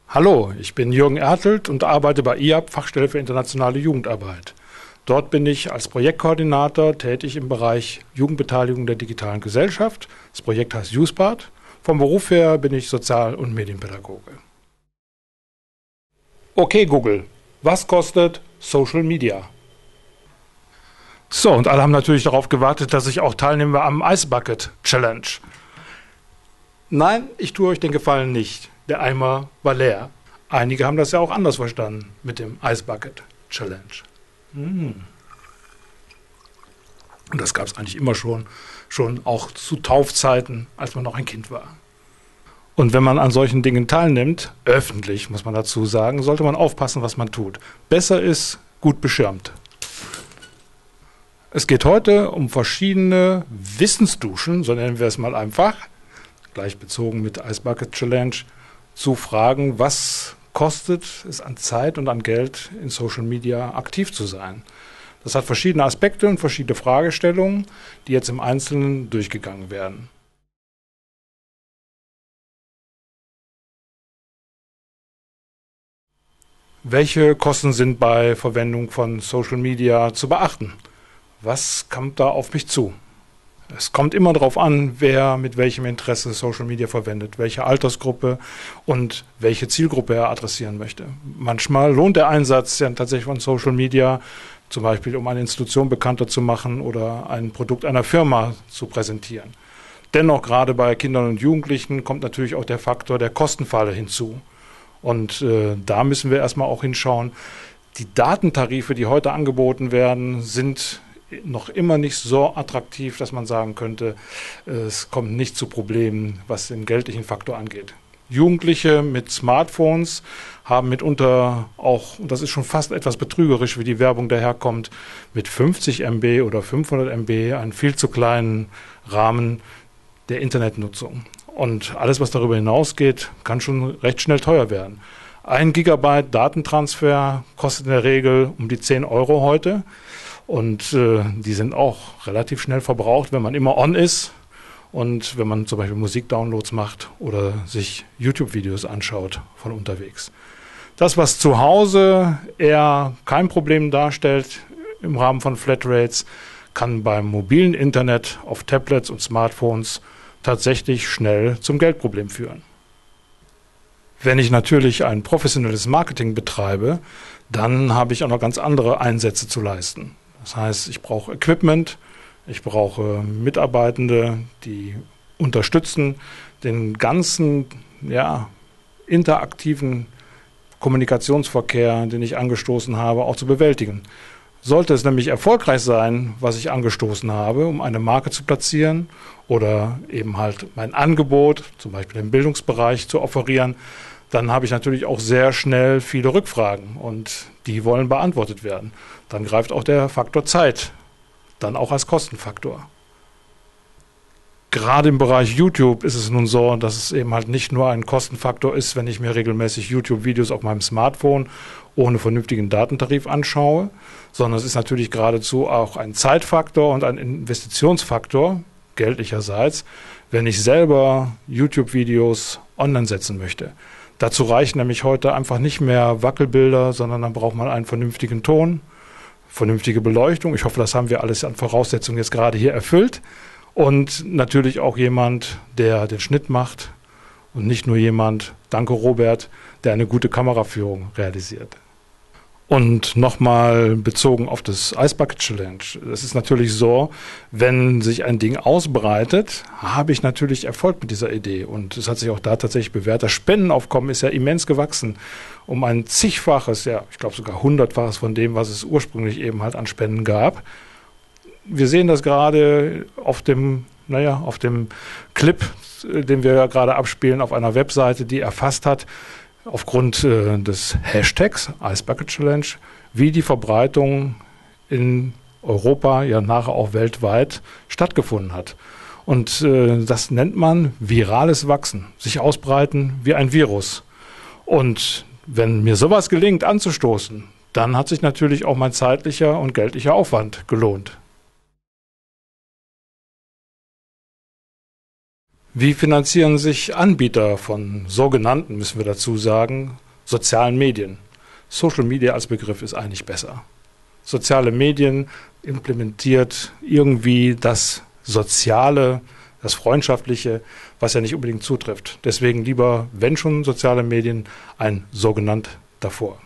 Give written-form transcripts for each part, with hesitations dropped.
Hallo, ich bin Jürgen Ertelt und arbeite bei IAB, Fachstelle für internationale Jugendarbeit. Dort bin ich als Projektkoordinator tätig im Bereich Jugendbeteiligung der digitalen Gesellschaft. Das Projekt heißt YouthPart. Vom Beruf her bin ich Sozial- und Medienpädagoge. Okay, Google, was kostet Social Media? So, und alle haben natürlich darauf gewartet, dass ich auch teilnehme am Ice Bucket Challenge. Nein, ich tue euch den Gefallen nicht. Der Eimer war leer. Einige haben das ja auch anders verstanden mit dem Ice Bucket Challenge. Und das gab es eigentlich immer schon auch zu Taufzeiten, als man noch ein Kind war. Und wenn man an solchen Dingen teilnimmt, öffentlich muss man dazu sagen, sollte man aufpassen, was man tut. Besser ist gut beschirmt. Es geht heute um verschiedene Wissensduschen, so nennen wir es mal einfach, gleich bezogen mit Ice Bucket Challenge, zu fragen, was kostet es an Zeit und an Geld in Social Media aktiv zu sein. Das hat verschiedene Aspekte und verschiedene Fragestellungen, die jetzt im Einzelnen durchgegangen werden. Welche Kosten sind bei Verwendung von Social Media zu beachten? Was kommt da auf mich zu? Es kommt immer darauf an, wer mit welchem Interesse Social Media verwendet, welche Altersgruppe und welche Zielgruppe er adressieren möchte. Manchmal lohnt der Einsatz ja tatsächlich von Social Media, zum Beispiel um eine Institution bekannter zu machen oder ein Produkt einer Firma zu präsentieren. Dennoch, gerade bei Kindern und Jugendlichen, kommt natürlich auch der Faktor der Kostenfalle hinzu. Und da müssen wir erstmal auch hinschauen. Die Datentarife, die heute angeboten werden, sind noch immer nicht so attraktiv, dass man sagen könnte, es kommt nicht zu Problemen, was den geldlichen Faktor angeht. Jugendliche mit Smartphones haben mitunter auch, und das ist schon fast etwas betrügerisch, wie die Werbung daherkommt, mit 50 MB oder 500 MB einen viel zu kleinen Rahmen der Internetnutzung. Und alles, was darüber hinausgeht, kann schon recht schnell teuer werden. 1 Gigabyte Datentransfer kostet in der Regel um die 10 Euro heute. Und die sind auch relativ schnell verbraucht, wenn man immer on ist und wenn man zum Beispiel Musikdownloads macht oder sich YouTube-Videos anschaut von unterwegs. Das, was zu Hause eher kein Problem darstellt im Rahmen von Flatrates, kann beim mobilen Internet auf Tablets und Smartphones tatsächlich schnell zum Geldproblem führen. Wenn ich natürlich ein professionelles Marketing betreibe, dann habe ich auch noch ganz andere Einsätze zu leisten. Das heißt, ich brauche Equipment, ich brauche Mitarbeitende, die unterstützen, den ganzen interaktiven Kommunikationsverkehr, den ich angestoßen habe, auch zu bewältigen. Sollte es nämlich erfolgreich sein, was ich angestoßen habe, um eine Marke zu platzieren oder eben halt mein Angebot, zum Beispiel im Bildungsbereich, zu offerieren, dann habe ich natürlich auch sehr schnell viele Rückfragen und die wollen beantwortet werden. Dann greift auch der Faktor Zeit, dann auch als Kostenfaktor. Gerade im Bereich YouTube ist es nun so, dass es eben halt nicht nur ein Kostenfaktor ist, wenn ich mir regelmäßig YouTube-Videos auf meinem Smartphone ohne vernünftigen Datentarif anschaue, sondern es ist natürlich geradezu auch ein Zeitfaktor und ein Investitionsfaktor, geldlicherseits, wenn ich selber YouTube-Videos online setzen möchte. Dazu reichen nämlich heute einfach nicht mehr Wackelbilder, sondern dann braucht man einen vernünftigen Ton, vernünftige Beleuchtung. Ich hoffe, das haben wir alles an Voraussetzungen jetzt gerade hier erfüllt. Und natürlich auch jemand, der den Schnitt macht und nicht nur jemand, danke Robert, der eine gute Kameraführung realisiert. Und nochmal bezogen auf das Ice Bucket Challenge. Es ist natürlich so, wenn sich ein Ding ausbreitet, habe ich natürlich Erfolg mit dieser Idee. Und es hat sich auch da tatsächlich bewährt. Das Spendenaufkommen ist ja immens gewachsen. Um ein zigfaches, ja, ich glaube sogar 100-faches von dem, was es ursprünglich eben halt an Spenden gab. Wir sehen das gerade auf dem Clip, den wir gerade abspielen, auf einer Webseite, die erfasst hat, aufgrund des Hashtags Ice Bucket Challenge, wie die Verbreitung in Europa, ja nachher auch weltweit stattgefunden hat. Und das nennt man virales Wachsen, sich ausbreiten wie ein Virus. Und wenn mir sowas gelingt anzustoßen, dann hat sich natürlich auch mein zeitlicher und geldlicher Aufwand gelohnt. Wie finanzieren sich Anbieter von sogenannten, müssen wir dazu sagen, sozialen Medien? Social Media als Begriff ist eigentlich besser. Soziale Medien implementiert irgendwie das Soziale, das Freundschaftliche, was ja nicht unbedingt zutrifft. Deswegen lieber, wenn schon soziale Medien, ein sogenannt davor.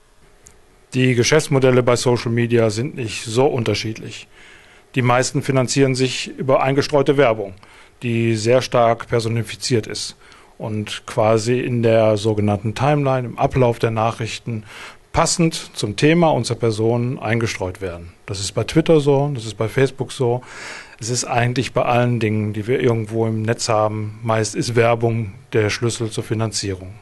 Die Geschäftsmodelle bei Social Media sind nicht so unterschiedlich. Die meisten finanzieren sich über eingestreute Werbung, die sehr stark personifiziert ist und quasi in der sogenannten Timeline, im Ablauf der Nachrichten, passend zum Thema und zur Person eingestreut werden. Das ist bei Twitter so, das ist bei Facebook so. Es ist eigentlich bei allen Dingen, die wir irgendwo im Netz haben, meist ist Werbung der Schlüssel zur Finanzierung.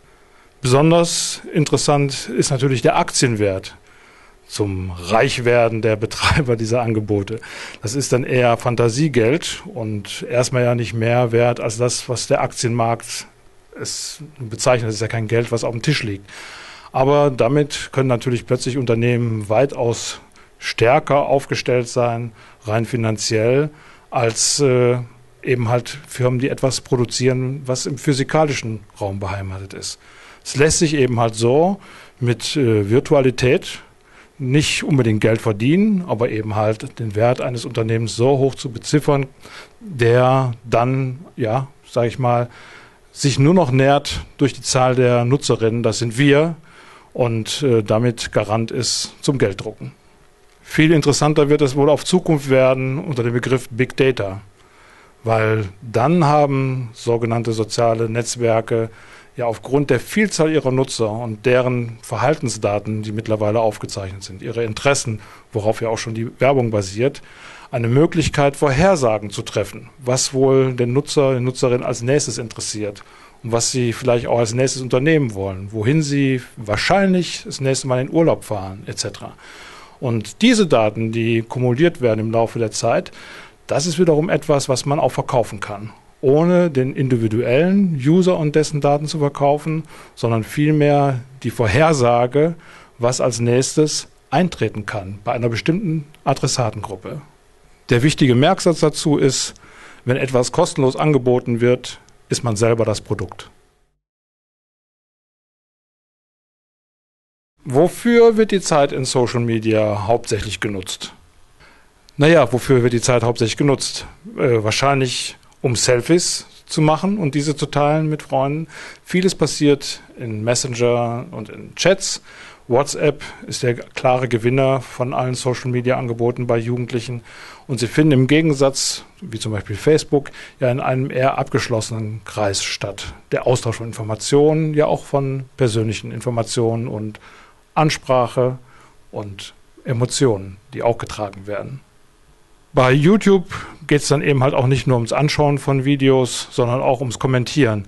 Besonders interessant ist natürlich der Aktienwert zum Reichwerden der Betreiber dieser Angebote. Das ist dann eher Fantasiegeld und erstmal ja nicht mehr wert als das, was der Aktienmarkt es bezeichnet. Das ist ja kein Geld, was auf dem Tisch liegt. Aber damit können natürlich plötzlich Unternehmen weitaus stärker aufgestellt sein, rein finanziell, als eben halt Firmen, die etwas produzieren, was im physikalischen Raum beheimatet ist. Es lässt sich eben halt so mit Virtualität nicht unbedingt Geld verdienen, aber eben halt den Wert eines Unternehmens so hoch zu beziffern, der dann, ja, sage ich mal, sich nur noch nährt durch die Zahl der Nutzerinnen, das sind wir, und damit Garant ist zum Gelddrucken. Viel interessanter wird es wohl auf Zukunft werden unter dem Begriff Big Data, weil dann haben sogenannte soziale Netzwerke ja aufgrund der Vielzahl ihrer Nutzer und deren Verhaltensdaten, die mittlerweile aufgezeichnet sind, ihre Interessen, worauf ja auch schon die Werbung basiert, eine Möglichkeit, Vorhersagen zu treffen, was wohl den Nutzer, die Nutzerin als nächstes interessiert und was sie vielleicht auch als nächstes unternehmen wollen, wohin sie wahrscheinlich das nächste Mal in Urlaub fahren, etc. Und diese Daten, die kumuliert werden im Laufe der Zeit, das ist wiederum etwas, was man auch verkaufen kann, ohne den individuellen User und dessen Daten zu verkaufen, sondern vielmehr die Vorhersage, was als nächstes eintreten kann bei einer bestimmten Adressatengruppe. Der wichtige Merksatz dazu ist, wenn etwas kostenlos angeboten wird, ist man selber das Produkt. Wofür wird die Zeit in Social Media hauptsächlich genutzt? Naja, wofür wird die Zeit hauptsächlich genutzt? Wahrscheinlich um Selfies zu machen und diese zu teilen mit Freunden. Vieles passiert in Messenger und in Chats. WhatsApp ist der klare Gewinner von allen Social-Media-Angeboten bei Jugendlichen. Und sie finden im Gegensatz, wie zum Beispiel Facebook, ja in einem eher abgeschlossenen Kreis statt. Der Austausch von Informationen, ja auch von persönlichen Informationen und Ansprache und Emotionen, die auch getragen werden. Bei YouTube geht es dann eben halt auch nicht nur ums Anschauen von Videos, sondern auch ums Kommentieren.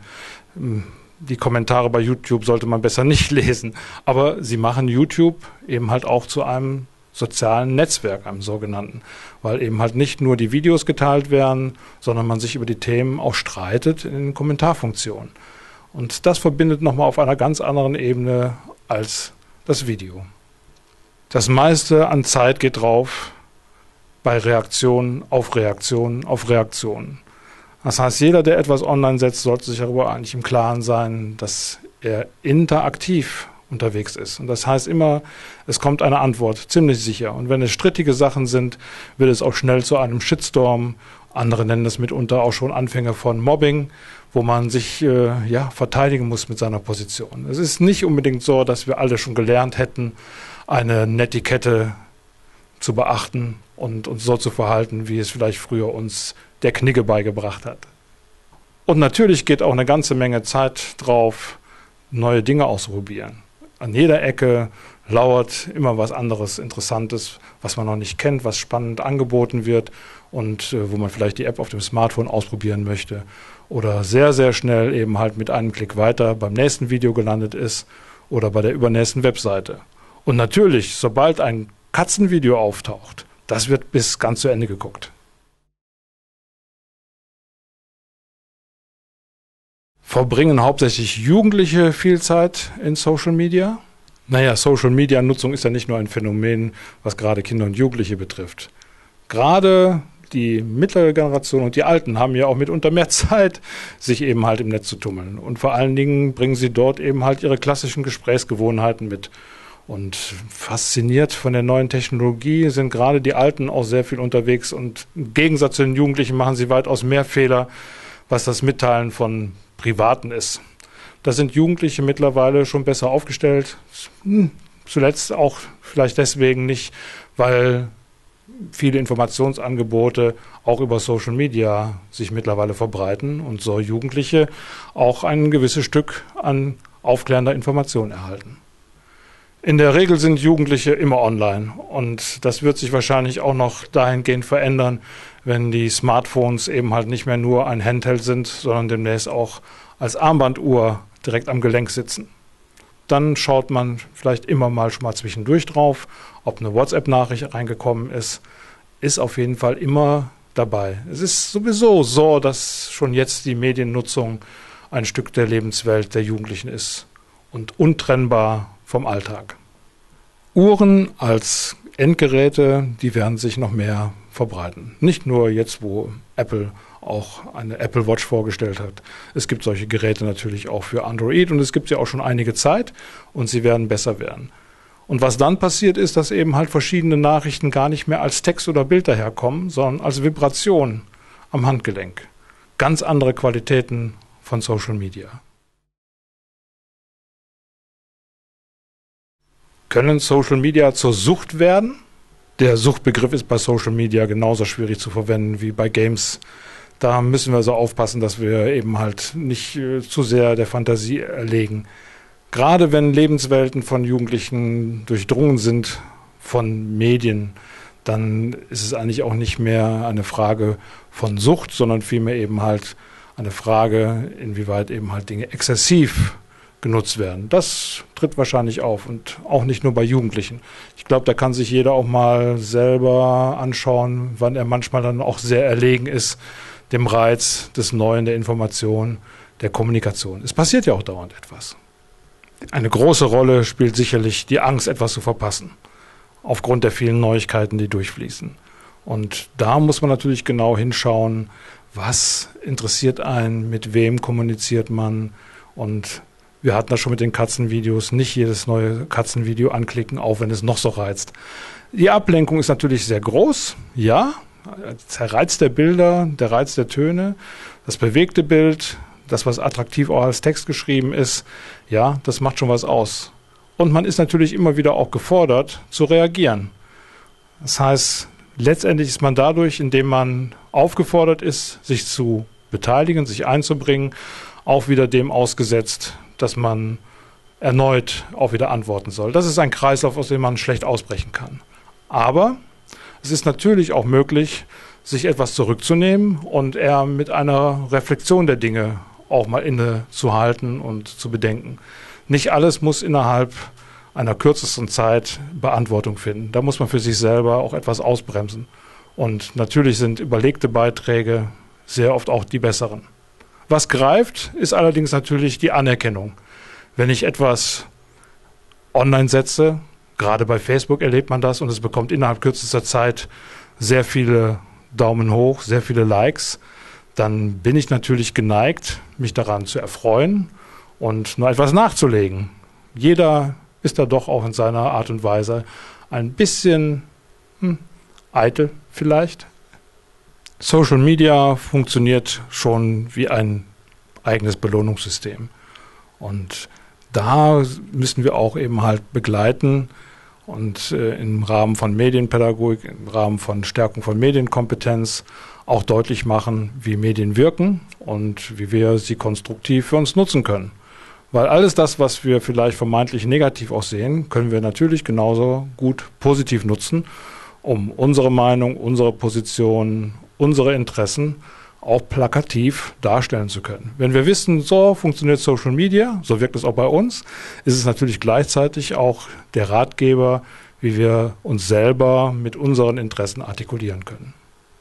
Die Kommentare bei YouTube sollte man besser nicht lesen, aber sie machen YouTube eben halt auch zu einem sozialen Netzwerk, einem sogenannten, weil eben halt nicht nur die Videos geteilt werden, sondern man sich über die Themen auch streitet in den Kommentarfunktionen. Und das verbindet nochmal auf einer ganz anderen Ebene als das Video. Das meiste an Zeit geht drauf bei Reaktionen auf Reaktionen auf Reaktionen. Das heißt, jeder, der etwas online setzt, sollte sich darüber eigentlich im Klaren sein, dass er interaktiv unterwegs ist. Und das heißt immer, es kommt eine Antwort, ziemlich sicher. Und wenn es strittige Sachen sind, wird es auch schnell zu einem Shitstorm. Andere nennen das mitunter auch schon Anfänge von Mobbing, wo man sich verteidigen muss mit seiner Position. Es ist nicht unbedingt so, dass wir alle schon gelernt hätten, eine Netiquette zu beachten und uns so zu verhalten, wie es vielleicht früher uns der Knigge beigebracht hat. Und natürlich geht auch eine ganze Menge Zeit drauf, neue Dinge auszuprobieren. An jeder Ecke lauert immer was anderes, Interessantes, was man noch nicht kennt, was spannend angeboten wird und wo man vielleicht die App auf dem Smartphone ausprobieren möchte oder sehr, sehr schnell eben halt mit einem Klick weiter beim nächsten Video gelandet ist oder bei der übernächsten Webseite. Und natürlich, sobald ein Katzenvideo auftaucht, das wird bis ganz zu Ende geguckt. Verbringen hauptsächlich Jugendliche viel Zeit in Social Media? Naja, Social Media Nutzung ist ja nicht nur ein Phänomen, was gerade Kinder und Jugendliche betrifft. Gerade die mittlere Generation und die Alten haben ja auch mitunter mehr Zeit, sich eben halt im Netz zu tummeln. Und vor allen Dingen bringen sie dort eben halt ihre klassischen Gesprächsgewohnheiten mit. Und fasziniert von der neuen Technologie sind gerade die Alten auch sehr viel unterwegs. Und im Gegensatz zu den Jugendlichen machen sie weitaus mehr Fehler, was das Mitteilen von Privaten ist. Da sind Jugendliche mittlerweile schon besser aufgestellt. Zuletzt auch vielleicht deswegen nicht, weil viele Informationsangebote auch über Social Media sich mittlerweile verbreiten und so Jugendliche auch ein gewisses Stück an aufklärender Information erhalten. In der Regel sind Jugendliche immer online und das wird sich wahrscheinlich auch noch dahingehend verändern, wenn die Smartphones eben halt nicht mehr nur ein Handheld sind, sondern demnächst auch als Armbanduhr direkt am Gelenk sitzen. Dann schaut man vielleicht immer mal schon mal zwischendurch drauf, ob eine WhatsApp-Nachricht reingekommen ist auf jeden Fall immer dabei. Es ist sowieso so, dass schon jetzt die Mediennutzung ein Stück der Lebenswelt der Jugendlichen ist und untrennbar vom Alltag. Uhren als Endgeräte, die werden sich noch mehr verbreiten. Nicht nur jetzt, wo Apple auch eine Apple Watch vorgestellt hat. Es gibt solche Geräte natürlich auch für Android und es gibt sie auch schon einige Zeit und sie werden besser werden. Und was dann passiert ist, dass eben halt verschiedene Nachrichten gar nicht mehr als Text oder Bild daherkommen, sondern als Vibration am Handgelenk. Ganz andere Qualitäten von Social Media. Können Social Media zur Sucht werden? Der Suchtbegriff ist bei Social Media genauso schwierig zu verwenden wie bei Games. Da müssen wir so aufpassen, dass wir eben halt nicht zu sehr der Fantasie erlegen. Gerade wenn Lebenswelten von Jugendlichen durchdrungen sind von Medien, dann ist es eigentlich auch nicht mehr eine Frage von Sucht, sondern vielmehr eben halt eine Frage, inwieweit eben halt Dinge exzessiv genutzt werden. Das tritt wahrscheinlich auf und auch nicht nur bei Jugendlichen. Ich glaube, da kann sich jeder auch mal selber anschauen, wann er manchmal dann auch sehr erlegen ist, dem Reiz des Neuen, der Information, der Kommunikation. Es passiert ja auch dauernd etwas. Eine große Rolle spielt sicherlich die Angst, etwas zu verpassen, aufgrund der vielen Neuigkeiten, die durchfließen. Und da muss man natürlich genau hinschauen, was interessiert einen, mit wem kommuniziert man. Und wir hatten das schon mit den Katzenvideos, nicht jedes neue Katzenvideo anklicken, auch wenn es noch so reizt. Die Ablenkung ist natürlich sehr groß, ja. Der Reiz der Bilder, der Reiz der Töne, das bewegte Bild, das, was attraktiv auch als Text geschrieben ist, ja, das macht schon was aus. Und man ist natürlich immer wieder auch gefordert, zu reagieren. Das heißt, letztendlich ist man dadurch, indem man aufgefordert ist, sich zu beteiligen, sich einzubringen, auch wieder dem ausgesetzt, dass man erneut auch wieder antworten soll. Das ist ein Kreislauf, aus dem man schlecht ausbrechen kann. Aber es ist natürlich auch möglich, sich etwas zurückzunehmen und eher mit einer Reflexion der Dinge auch mal innezuhalten und zu bedenken. Nicht alles muss innerhalb einer kürzesten Zeit Beantwortung finden. Da muss man für sich selber auch etwas ausbremsen. Und natürlich sind überlegte Beiträge sehr oft auch die besseren. Was greift, ist allerdings natürlich die Anerkennung. Wenn ich etwas online setze, gerade bei Facebook erlebt man das und es bekommt innerhalb kürzester Zeit sehr viele Daumen hoch, sehr viele Likes, dann bin ich natürlich geneigt, mich daran zu erfreuen und nur etwas nachzulegen. Jeder ist da doch auch in seiner Art und Weise ein bisschen eitel vielleicht. Social Media funktioniert schon wie ein eigenes Belohnungssystem. Und da müssen wir auch eben halt begleiten und im Rahmen von Medienpädagogik, im Rahmen von Stärkung von Medienkompetenz auch deutlich machen, wie Medien wirken und wie wir sie konstruktiv für uns nutzen können. Weil alles das, was wir vielleicht vermeintlich negativ auch sehen, können wir natürlich genauso gut positiv nutzen, um unsere Meinung, unsere Position, unsere Interessen auch plakativ darstellen zu können. Wenn wir wissen, so funktioniert Social Media, so wirkt es auch bei uns, ist es natürlich gleichzeitig auch der Ratgeber, wie wir uns selber mit unseren Interessen artikulieren können.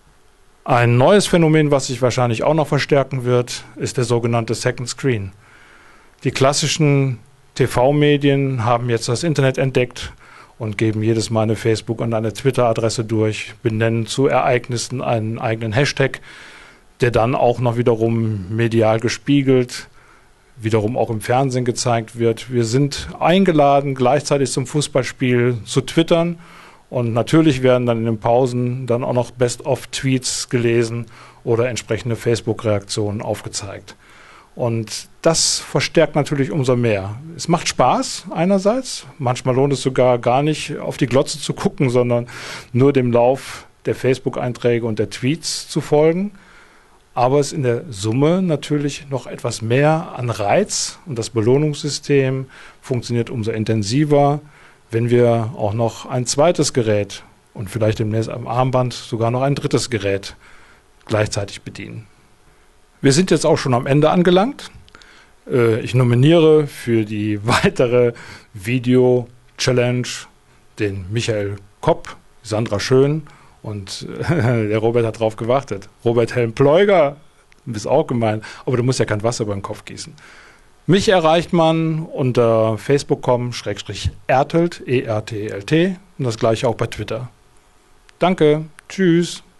Ein neues Phänomen, was sich wahrscheinlich auch noch verstärken wird, ist der sogenannte Second Screen. Die klassischen TV-Medien haben jetzt das Internet entdeckt und geben jedes Mal eine Facebook- und eine Twitter-Adresse durch, benennen zu Ereignissen einen eigenen Hashtag, der dann auch noch wiederum medial gespiegelt, wiederum auch im Fernsehen gezeigt wird. Wir sind eingeladen, gleichzeitig zum Fußballspiel zu twittern und natürlich werden dann in den Pausen dann auch noch Best-of-Tweets gelesen oder entsprechende Facebook-Reaktionen aufgezeigt. Und das verstärkt natürlich umso mehr. Es macht Spaß einerseits, manchmal lohnt es sogar gar nicht auf die Glotze zu gucken, sondern nur dem Lauf der Facebook-Einträge und der Tweets zu folgen. Aber es ist in der Summe natürlich noch etwas mehr an Reiz und das Belohnungssystem funktioniert umso intensiver, wenn wir auch noch ein zweites Gerät und vielleicht demnächst am Armband sogar noch ein drittes Gerät gleichzeitig bedienen. Wir sind jetzt auch schon am Ende angelangt. Ich nominiere für die weitere Video-Challenge den Michael Kopp, Sandra Schön und der Robert hat drauf gewartet. Robert Helm-Pleuger, du bist auch gemein, aber du musst ja kein Wasser über den Kopf gießen. Mich erreicht man unter facebook.com/ertelt, E-R-T-E-L-T und das gleiche auch bei Twitter. Danke, tschüss.